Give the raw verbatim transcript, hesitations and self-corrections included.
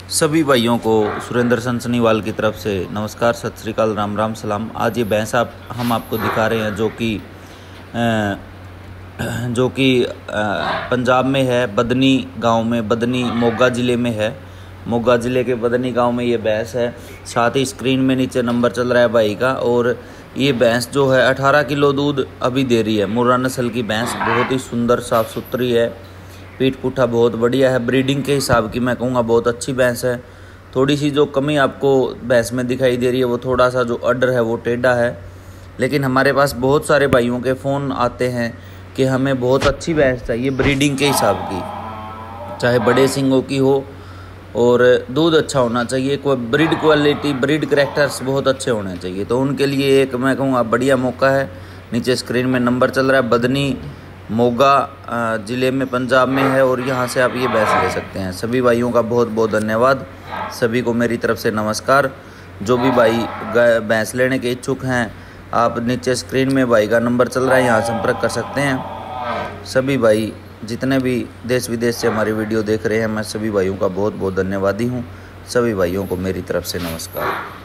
सभी भाइयों को सुरेंद्र सनसनीवाल की तरफ से नमस्कार, सत श्री अकाल, राम राम सलाम। आज ये भैंस आप हम आपको दिखा रहे हैं जो कि जो कि पंजाब में है, बदनी गांव में, बदनी मोगा ज़िले में है। मोगा ज़िले के बदनी गांव में ये भैंस है। साथ ही स्क्रीन में नीचे नंबर चल रहा है भाई का। और ये भैंस जो है अठारह किलो दूध अभी दे रही है। मुर्रा नस्ल की भैंस, बहुत ही सुंदर साफ़ सुथरी है। पीठ पुट्ठा बहुत बढ़िया है। ब्रीडिंग के हिसाब की मैं कहूँगा बहुत अच्छी भैंस है। थोड़ी सी जो कमी आपको भैंस में दिखाई दे रही है वो थोड़ा सा जो अडर है वो टेढ़ा है। लेकिन हमारे पास बहुत सारे भाइयों के फ़ोन आते हैं कि हमें बहुत अच्छी भैंस चाहिए ब्रीडिंग के हिसाब की, चाहे बड़े सिंगों की हो और दूध अच्छा होना चाहिए, कोई ब्रीड क्वालिटी, ब्रीड करैक्टर्स बहुत अच्छे होने चाहिए। तो उनके लिए एक मैं कहूँगा बढ़िया मौका है। नीचे स्क्रीन में नंबर चल रहा है। बदनी मोगा ज़िले में पंजाब में है और यहाँ से आप ये भैंस ले सकते हैं। सभी भाइयों का बहुत बहुत धन्यवाद। सभी को मेरी तरफ से नमस्कार। जो भी भाई भैंस लेने के इच्छुक हैं, आप नीचे स्क्रीन में भाई का नंबर चल रहा है, यहाँ संपर्क कर सकते हैं। सभी भाई जितने भी देश विदेश से हमारी वीडियो देख रहे हैं, मैं सभी भाइयों का बहुत बहुत धन्यवादी हूँ। सभी भाइयों को मेरी तरफ से नमस्कार।